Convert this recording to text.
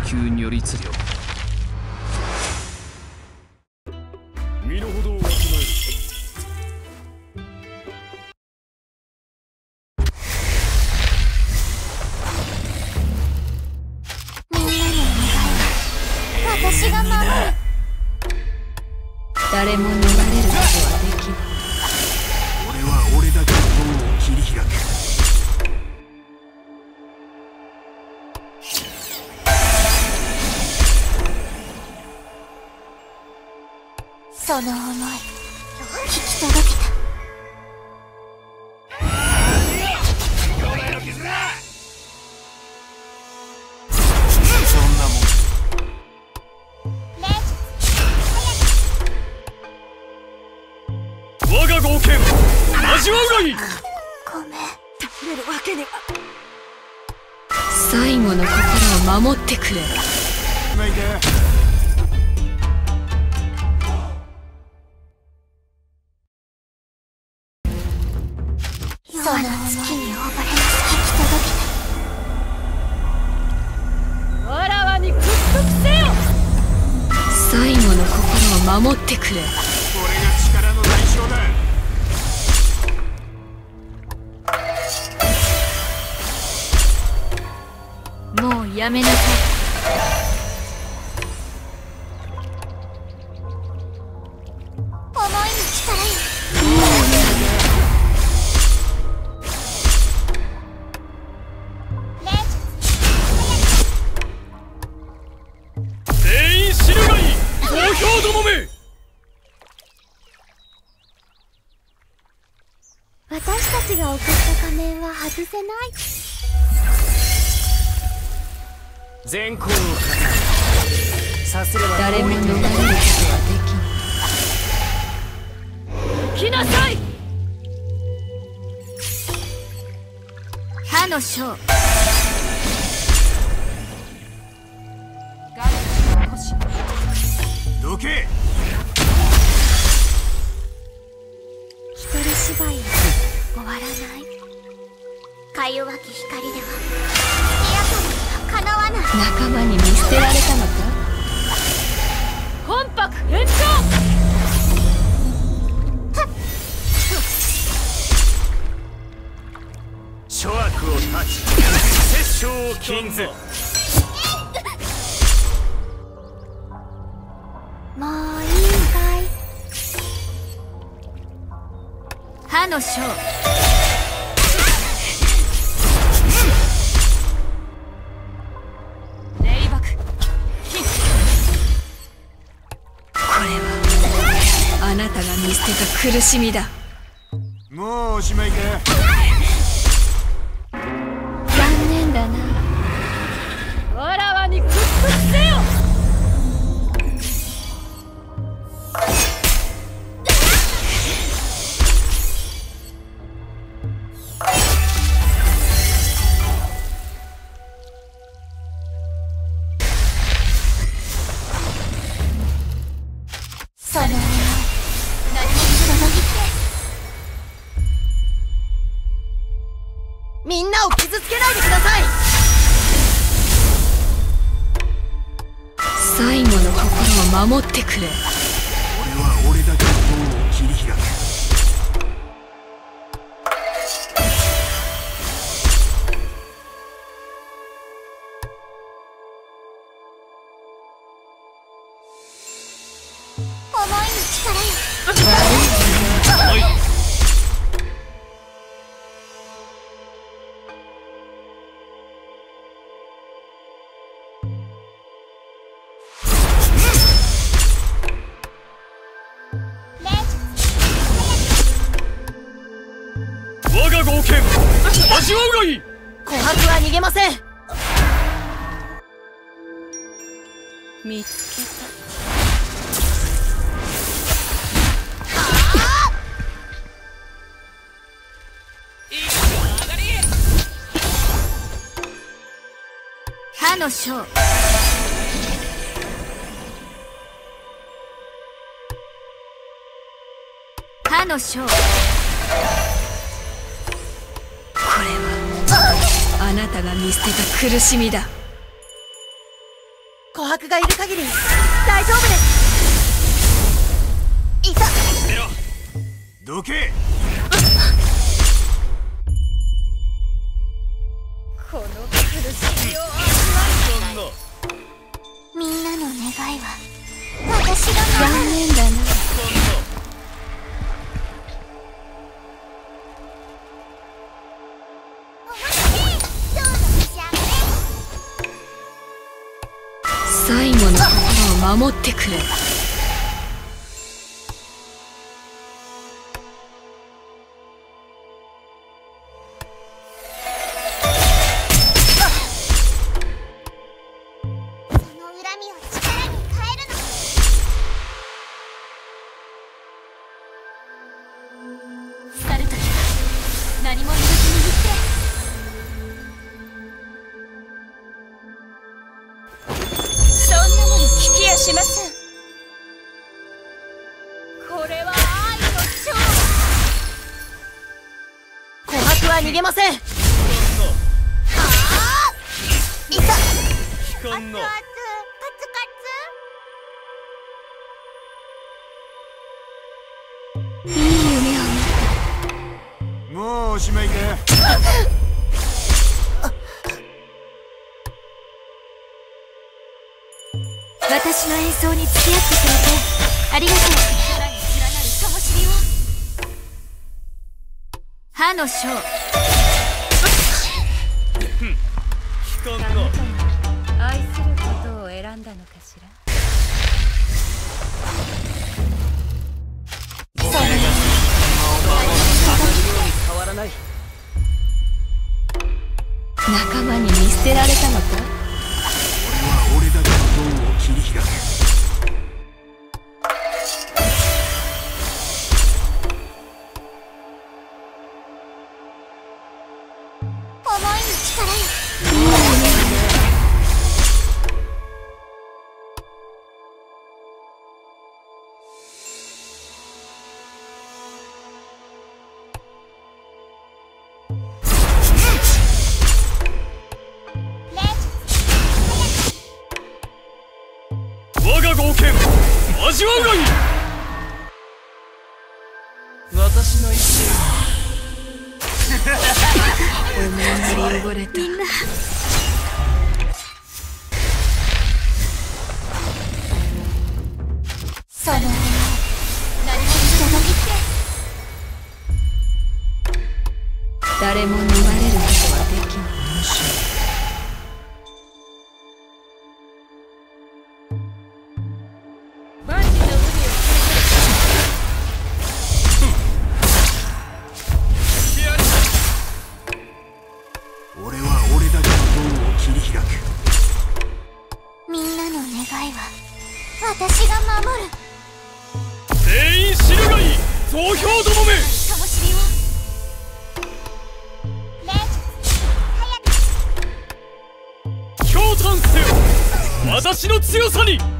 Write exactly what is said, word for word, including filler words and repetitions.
球如律令。 身の程をわきまえる。 みんなの願いは私が守る。 誰も逃れることはできない。 俺は俺だけの塔を切り開く。 その思い聞き届けた。 そんなもん。我が豪剣味わうがいい。 ごめん、食べるわけには。 最後の心を守ってくれ。 ないか。 その月に呼ばれます。聞き届けた。 わらわに屈服せよ。最後の心を守ってくれ。 これが力の代償だ。 もうやめなさい。 思いに力よ。 全員死ぬがいい。投票どもめ。 私たちが送った仮面は外せない。 善行をさせれば誰も逃れることはできない。来なさい。歯の章。 どけ。 一人芝居は終わらない。か弱き光では都にはかなわない。 仲間に見捨てられたのか。本白返上。 諸悪を断ち殺生を禁ず。 もういいかい。 歯の章。霊爆。これはあなたが見捨てた苦しみだ。 もうおしまいか。 残念だな。わらわに屈服せよ。 その思い何も届けて。 みんなを傷つけないでください。最後の心を守ってくれ。 俺は俺だけの塔を切り開く。 思いに力よ。 我が豪剣味わうがいい。 琥珀は逃げません。見つけた。歯の章。歯の章。これはあなたが見捨てた苦しみだ。 がいる限り大丈夫です。いた。 捨てろ。どけ。 この苦しみを味わう。 みんなの願いは私が残守る。 念だな。最後の心を守ってくれ。 その恨みを力に変えるの。 去るときは何も言わずに言って。そんなもの聞きやしません。これは愛の勝負。 琥珀は逃げません。 いた。 聞かんの。 熱々カツカいい夢を見もうおしまいか。 私の演奏に付き合ってくれてありがとう。さらに連なる灯火を。歯の章。 聞かんの。 愛することを選んだのかしら。 変わらない。 仲間に見捨てられたのか。 俺は俺だけの道を切り開く。 思いに力よ。 我が豪剣味わうがいい。 私の意志思いに汚れた。みんなその上を何も届けて。 誰も逃れることはできない。万里の海を俺は俺だけの道を切り開く。 みんなの願いは私が守る。 全員死ぬがいい。総評どもめ。 灯火を。霊術早く。 驚嘆せよ。私の強さに。